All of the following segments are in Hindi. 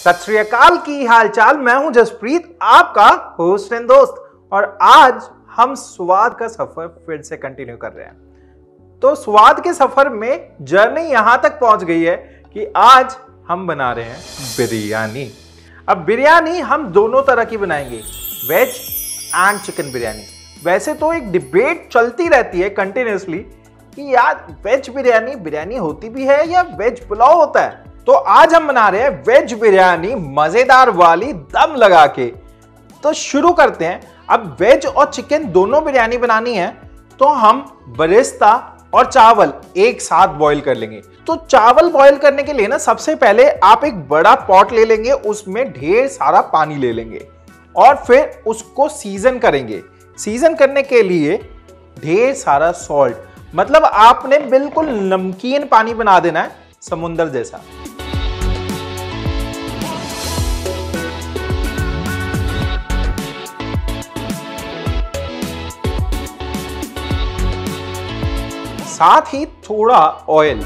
सत श्री अकाल की हालचाल। मैं हूं जसप्रीत, आपका होस्ट एंड दोस्त, और आज हम स्वाद का सफर फिर से कंटिन्यू कर रहे हैं। तो स्वाद के सफर में जर्नी यहां तक पहुंच गई है कि आज हम बना रहे हैं बिरयानी। अब बिरयानी हम दोनों तरह की बनाएंगे, वेज एंड चिकन बिरयानी। वैसे तो एक डिबेट चलती रहती है कंटिन्यूसली कि यार वेज बिरयानी बिरयानी होती भी है या वेज पुलाव होता है। तो आज हम बना रहे हैं वेज बिरयानी, मजेदार वाली, दम लगा के। तो शुरू करते हैं। अब वेज और चिकन दोनों बिरयानी बनानी है तो हम बरिस्ता और चावल एक साथ बॉईल कर लेंगे। तो चावल बॉईल करने के लिए ना सबसे पहले आप एक बड़ा पॉट ले लेंगे, उसमें ढेर सारा पानी ले लेंगे और फिर उसको सीजन करेंगे। सीजन करने के लिए ढेर सारा सॉल्ट, मतलब आपने बिल्कुल नमकीन पानी बना देना है, समुंदर जैसा। साथ ही थोड़ा ऑयल।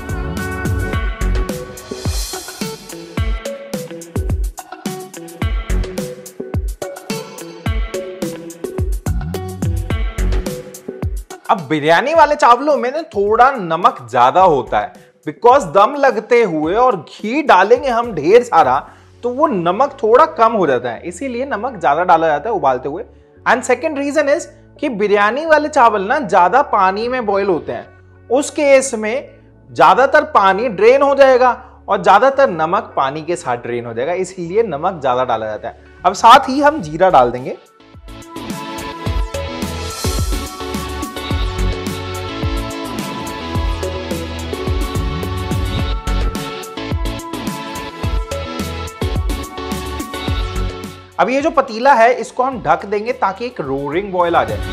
अब बिरयानी वाले चावलों में ना थोड़ा नमक ज्यादा होता है, बिकॉज दम लगते हुए और घी डालेंगे हम ढेर सारा, तो वो नमक थोड़ा कम हो जाता है, इसीलिए नमक ज्यादा डाला जाता है उबालते हुए। एंड सेकेंड रीजन इज कि बिरयानी वाले चावल ना ज्यादा पानी में बॉईल होते हैं, उस केस में ज्यादातर पानी ड्रेन हो जाएगा और ज्यादातर नमक पानी के साथ ड्रेन हो जाएगा, इसलिए नमक ज्यादा डाला जाता है। अब साथ ही हम जीरा डाल देंगे। अब ये जो पतीला है इसको हम ढक देंगे ताकि एक रोरिंग बॉयल आ जाए।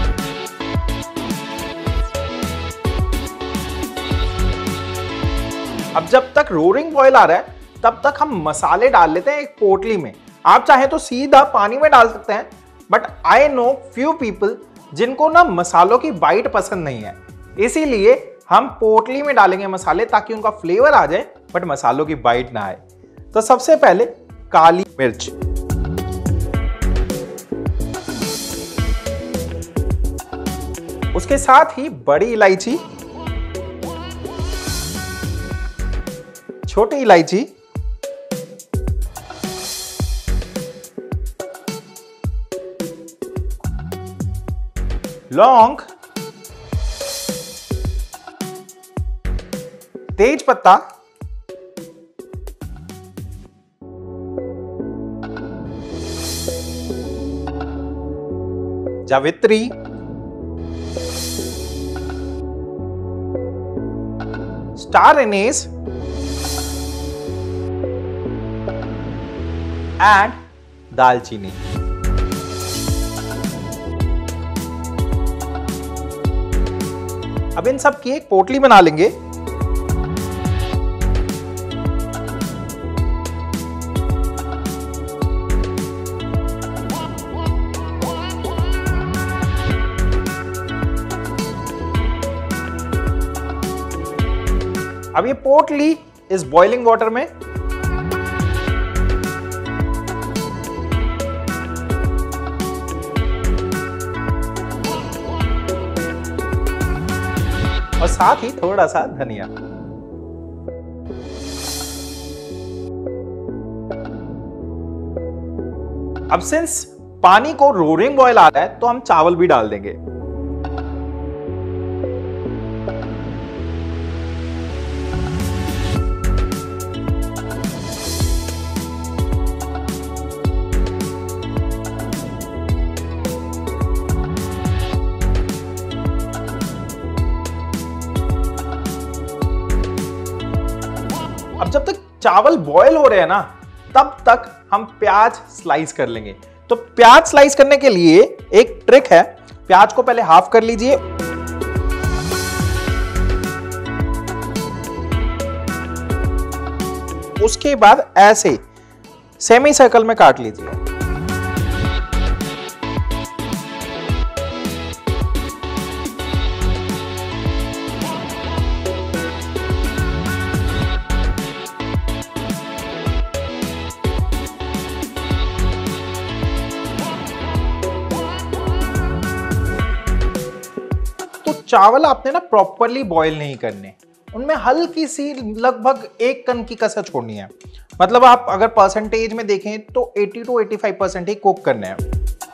अब जब तक रोरिंग बॉयल आ रहा है तब तक हम मसाले डाल लेते हैं एक पोटली में। आप चाहे तो सीधा पानी में डाल सकते हैं, but I know few people जिनको ना मसालों की बाइट पसंद नहीं है, इसीलिए हम पोटली में डालेंगे मसाले ताकि उनका फ्लेवर आ जाए बट मसालों की बाइट ना आए। तो सबसे पहले काली मिर्च, उसके साथ ही बड़ी इलायची, छोटी इलायची, लौंग, तेज पत्ता, जावित्री, स्टार एनीस एंड दालचीनी। अब इन सब की एक पोटली बना लेंगे। अब ये पोटली इस बॉइलिंग वाटर में, और साथ ही थोड़ा सा धनिया। अब सिंस पानी को रोरिंग बॉयल आ रहा है तो हम चावल भी डाल देंगे। अब जब तक चावल बॉयल हो रहे हैं ना तब तक हम प्याज स्लाइस कर लेंगे। तो प्याज स्लाइस करने के लिए एक ट्रिक है, प्याज को पहले हाफ कर लीजिए, उसके बाद ऐसे सेमी सर्कल में काट लीजिए। चावल आपने ना प्रॉपरली बॉईल नहीं करने, उनमें हल्की सी लगभग 1 कण की कसर छोड़नी है। मतलब आप अगर परसेंटेज में देखें तो 80 to 85% ही कुक करने हैं।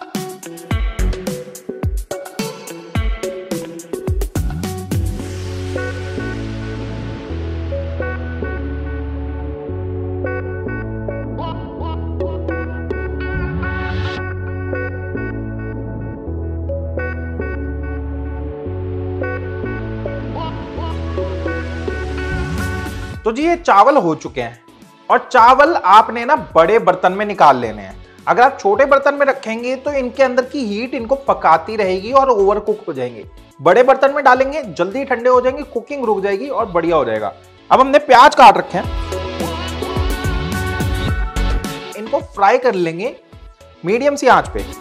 तो जी ये चावल हो चुके हैं और चावल आपने ना बड़े बर्तन में निकाल लेने हैं। अगर आप छोटे बर्तन में रखेंगे तो इनके अंदर की हीट इनको पकाती रहेगी और ओवर कुक हो जाएंगे। बड़े बर्तन में डालेंगे जल्दी ठंडे हो जाएंगे, कुकिंग रुक जाएगी और बढ़िया हो जाएगा। अब हमने प्याज काट रखे हैं, इनको फ्राई कर लेंगे मीडियम सी आंच पे।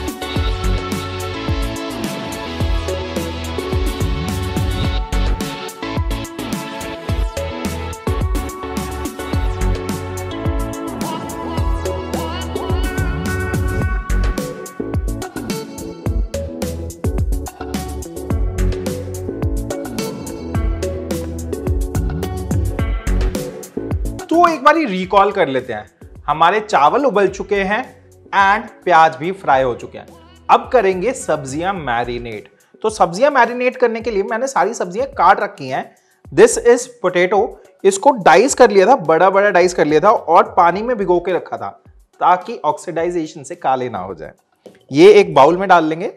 तो एक बारी रिकॉल कर लेते हैं, हमारे चावल उबल चुके हैं एंड प्याज भी फ्राई हो चुके हैं। अब करेंगे सब्जियां मैरिनेट। तो सब्जियां मैरिनेट करने के लिए मैंने सारी सब्जियां काट रखी हैं। दिस इज पोटैटो, इसको डाइस कर लिया था, बड़ा बड़ा डाइस कर लिया था और पानी में भिगो के रखा था ताकि ऑक्सीडाइजेशन से काले ना हो जाए। ये एक बाउल में डाल लेंगे।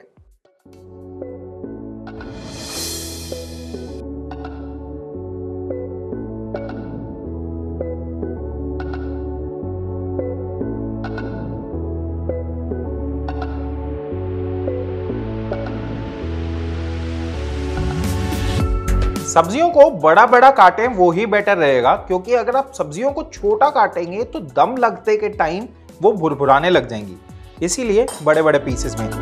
सब्जियों को बड़ा बड़ा काटें वो ही बेटर रहेगा, क्योंकि अगर आप सब्जियों को छोटा काटेंगे तो दम लगते के टाइम वो भुरभुराने लग जाएंगी, इसीलिए बड़े बड़े पीसेस में।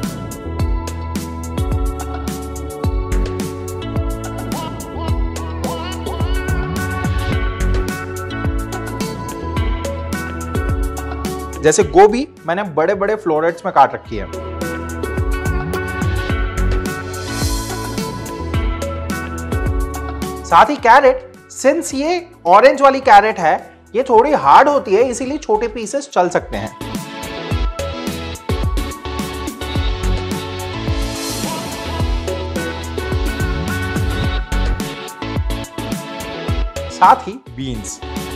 जैसे गोभी मैंने बड़े बड़े फ्लोरेट्स में काट रखी है। साथ ही कैरेट, सिंस ये ऑरेंज वाली कैरेट है ये थोड़ी हार्ड होती है, इसीलिए छोटे पीसेस चल सकते हैं। साथ ही बीन्स,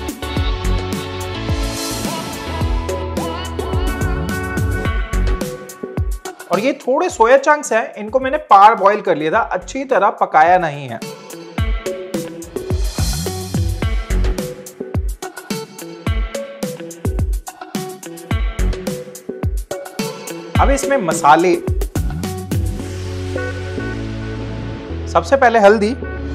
और ये थोड़े सोया चंक्स हैं, इनको मैंने पार बॉईल कर लिया था, अच्छी तरह पकाया नहीं है। अब इसमें मसाले, सबसे पहले हल्दी,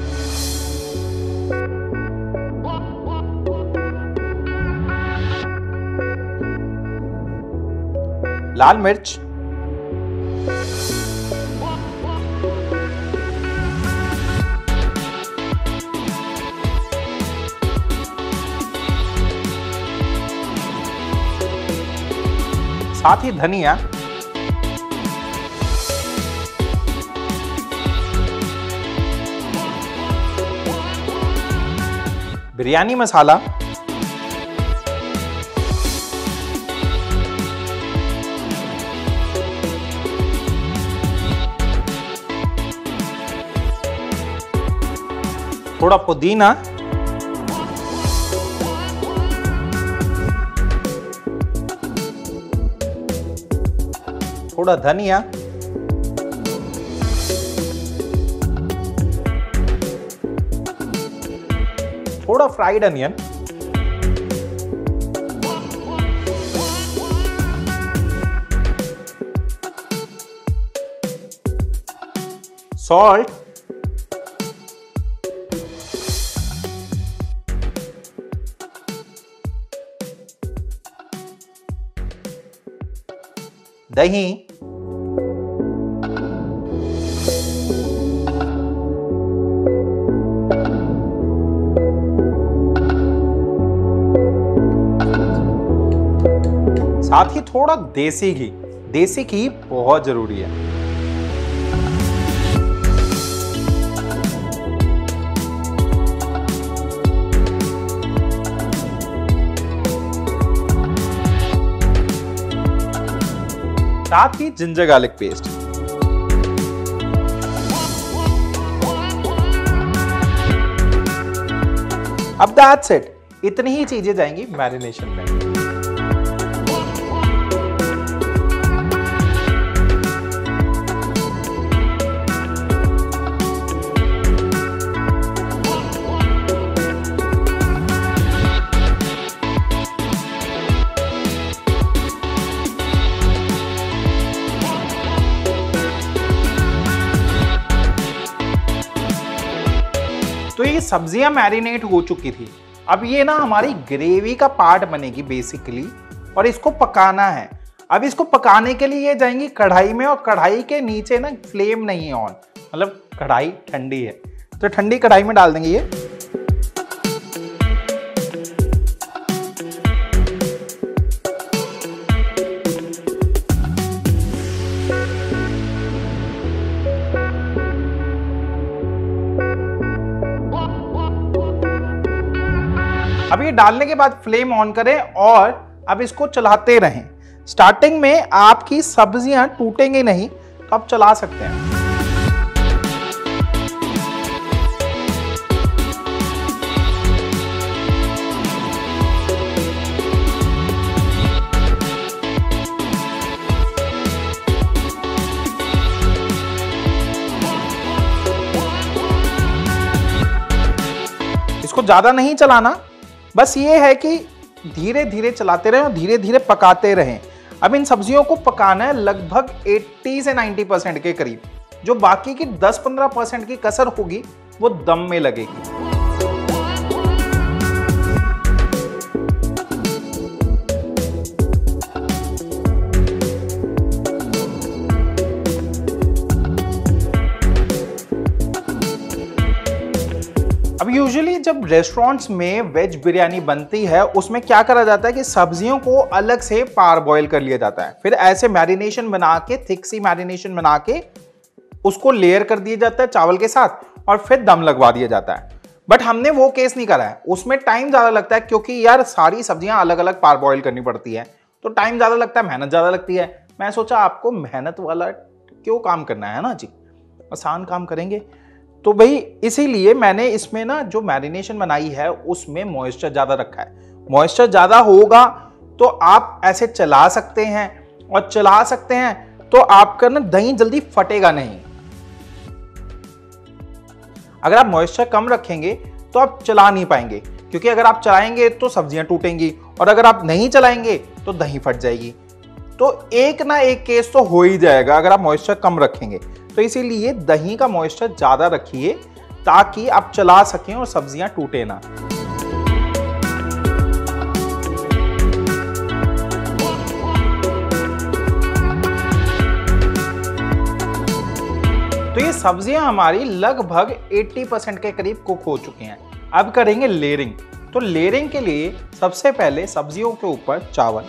लाल मिर्च, साथ ही धनिया, बिरयानी मसाला, थोड़ा पुदीना, थोड़ा धनिया, थोड़ा फ्राइड अनियन, सॉल्ट, दही, साथ ही थोड़ा देसी घी। देसी घी बहुत जरूरी है। साथ ही जिंजर गार्लिक पेस्ट। अब दैट्स इट, इतनी ही चीजें जाएंगी मैरिनेशन में। तो ये सब्जियां मैरिनेट हो चुकी थी। अब ये ना हमारी ग्रेवी का पार्ट बनेगी बेसिकली, और इसको पकाना है। अब इसको पकाने के लिए ये जाएंगी कढ़ाई में, और कढ़ाई के नीचे ना फ्लेम नहीं है ऑन, मतलब कढ़ाई ठंडी है, तो ठंडी कढ़ाई में डाल देंगे ये। अब ये डालने के बाद फ्लेम ऑन करें और अब इसको चलाते रहें। स्टार्टिंग में आपकी सब्जियां टूटेंगी नहीं, तो आप चला सकते हैं। इसको ज्यादा नहीं चलाना, बस ये है कि धीरे धीरे चलाते रहें और धीरे धीरे पकाते रहें। अब इन सब्जियों को पकाना है लगभग 80 से 90% के करीब। जो बाकी की 10-15% की कसर होगी वो दम में लगेगी। अब यूजुअली जब रेस्टोरेंट्स में वेज बिरयानी बनती है, उसमें क्या करा जाता है कि सब्जियों को अलग से पार बॉईल कर लिया जाता है, फिर ऐसे मैरिनेशन बना के, थिक सी मैरिनेशन बना के उसको लेयर कर दिया जाता है चावल के साथ, और फिर दम लगवा दिया जाता है। बट हमने वो केस नहीं करा है, उसमें टाइम ज्यादा लगता है, क्योंकि यार सारी सब्जियां अलग अलग पार बॉईल करनी पड़ती है, तो टाइम ज्यादा लगता है, मेहनत ज्यादा लगती है। मैं सोचा आपको मेहनत वाला क्यों काम करना है ना जी, आसान काम करेंगे। तो भाई इसीलिए मैंने इसमें ना जो मैरिनेशन बनाई है उसमें मॉइस्चर ज्यादा रखा है। मॉइस्चर ज्यादा होगा तो आप ऐसे चला सकते हैं, और चला सकते हैं तो आपका ना दही जल्दी फटेगा नहीं। अगर आप मॉइस्चर कम रखेंगे तो आप चला नहीं पाएंगे, क्योंकि अगर आप चलाएंगे तो सब्जियां टूटेंगी, और अगर आप नहीं चलाएंगे तो दही फट जाएगी। तो एक ना एक केस तो हो ही जाएगा अगर आप मॉइस्चर कम रखेंगे। तो इसीलिए दही का मॉइस्चर ज्यादा रखिए ताकि आप चला सकें और सब्जियां टूटे ना। तो ये सब्जियां हमारी लगभग 80% के करीब कुक हो चुकी हैं। अब करेंगे लेयरिंग। तो लेयरिंग के लिए सबसे पहले सब्जियों के ऊपर चावल,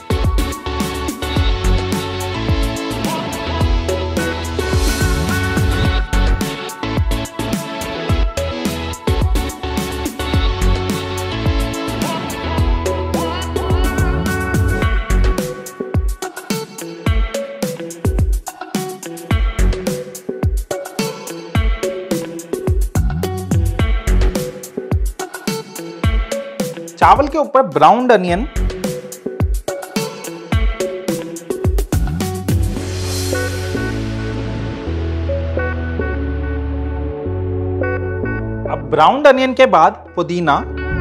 चावल के ऊपर ब्राउन्ड अनियन, अब ब्राउन्ड अनियन के बाद पुदीना,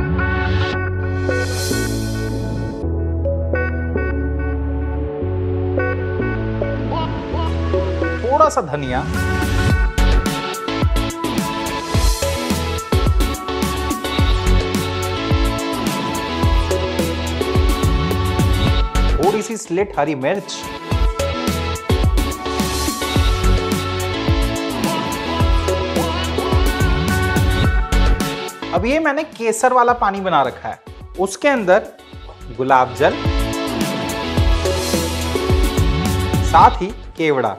थोड़ा सा धनिया, थोड़ी सी स्लिट हरी मिर्च, अब ये मैंने केसर वाला पानी बना रखा है, उसके अंदर गुलाब जल, साथ ही केवड़ा,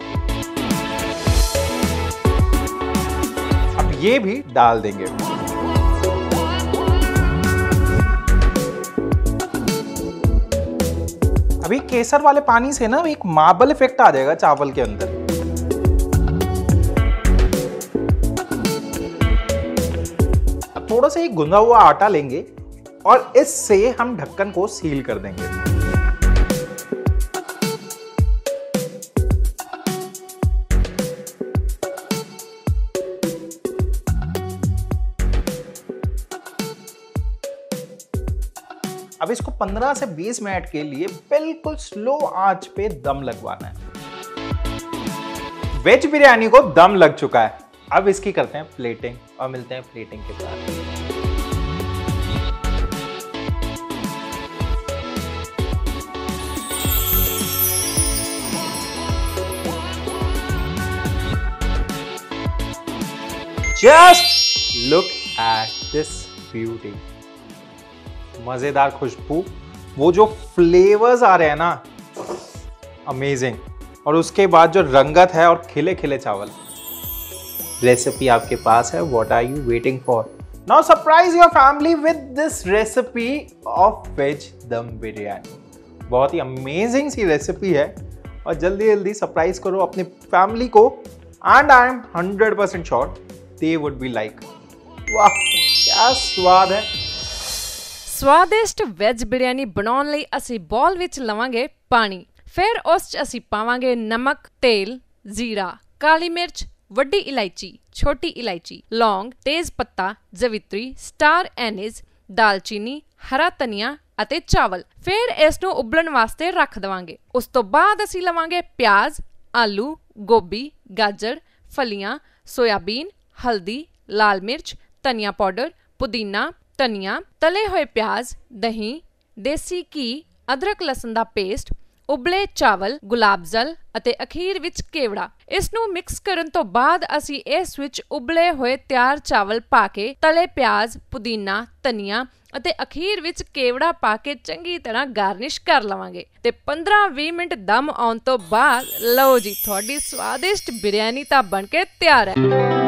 अब ये भी डाल देंगे। अब अभी केसर वाले पानी से ना एक मार्बल इफेक्ट आ जाएगा चावल के अंदर। अब थोड़ा सा एक गुंदा हुआ आटा लेंगे और इससे हम ढक्कन को सील कर देंगे। अब इसको 15 से 20 मिनट के लिए बिल्कुल स्लो आंच पे दम लगवाना है। वेज बिरयानी को दम लग चुका है। अब इसकी करते हैं प्लेटिंग और मिलते हैं प्लेटिंग के बाद। Just look at this beauty. मजेदार खुशबू, वो जो फ्लेवर्स आ रहे हैं ना, अमेजिंग। और उसके बाद जो रंगत है और खिले खिले चावल। रेसिपी आपके पास है, what are you waiting for? Now surprise your family with this recipe of veg dum biryani. बहुत ही अमेजिंग सी रेसिपी है और जल्दी जल्दी सरप्राइज करो अपनी फैमिली को, and I am 100% sure they would be like, वाह क्या स्वाद है। स्वादिष्ट वैज बिरयानी बनाने ਲਈ ਅਸੀਂ ਬੌਲ ਵਿੱਚ ਲਵਾਂਗੇ ਪਾਣੀ। ਫਿਰ ਉਸ 'ਚ ਅਸੀਂ ਪਾਵਾਂਗੇ ਨਮਕ, ਤੇਲ, ਜ਼ੀਰਾ, ਕਾਲੀ ਮਿਰਚ, ਵੱਡੀ ਇਲਾਇਚੀ, ਛੋਟੀ ਇਲਾਇਚੀ, ਲੌਂਗ, ਤੇਜ਼ ਪੱਤਾ, ਜਵਿਤਰੀ, ਸਟਾਰ ਐਨਿਸ, ਦਾਲਚੀਨੀ, ਹਰਾ ਧਨੀਆ ਅਤੇ ਚਾਵਲ। ਫਿਰ ਇਸ ਨੂੰ ਉਬਲਣ ਵਾਸਤੇ ਰੱਖ ਦੇਵਾਂਗੇ। ਉਸ ਤੋਂ ਬਾਅਦ ਅਸੀਂ ਲਵਾਂਗੇ ਪਿਆਜ਼, ਆਲੂ, ਗੋਭੀ, ਗਾਜਰ, ਫਲੀਆਂ, ਸੋਇਆਬੀਨ, ਹਲਦੀ, ਲਾਲ ਮਿਰਚ, ਧਨੀਆ ਪਾਊਡਰ, ਪੁਦੀਨਾ, ਧਨੀਆ, ਤਲੇ ਹੋਏ ਪਿਆਜ਼, ਦਹੀਂ, ਦੇਸੀ ਘੀ, ਅਦਰਕ ਲਸਣ ਦਾ ਪੇਸਟ, ਉਬਲੇ ਚਾਵਲ, ਗੁਲਾਬ ਜਲ ਅਤੇ ਅਖੀਰ ਵਿੱਚ ਕੇਵੜਾ। ਇਸ ਨੂੰ ਮਿਕਸ ਕਰਨ ਤੋਂ ਬਾਅਦ ਅਸੀਂ ਇਸ ਵਿੱਚ ਉਬਲੇ ਹੋਏ ਤਿਆਰ ਚਾਵਲ ਪਾ ਕੇ ਤਲੇ ਪਿਆਜ਼, ਪੁਦੀਨਾ, ਧਨੀਆ ਅਤੇ ਅਖੀਰ ਵਿੱਚ ਕੇਵੜਾ ਪਾ ਕੇ ਚੰਗੀ ਤਰ੍ਹਾਂ ਗਾਰਨਿਸ਼ ਕਰ ਲਵਾਂਗੇ ਤੇ 15-20 ਮਿੰਟ ਦਮ ਆਉਣ ਤੋਂ ਬਾਅਦ ਲਓ ਜੀ, ਤੁਹਾਡੀ ਸਵਾਦਿਸ਼ਟ ਬਿਰਯਾਨੀ ਤਾਂ ਬਣ ਕੇ ਤਿਆਰ ਹੈ।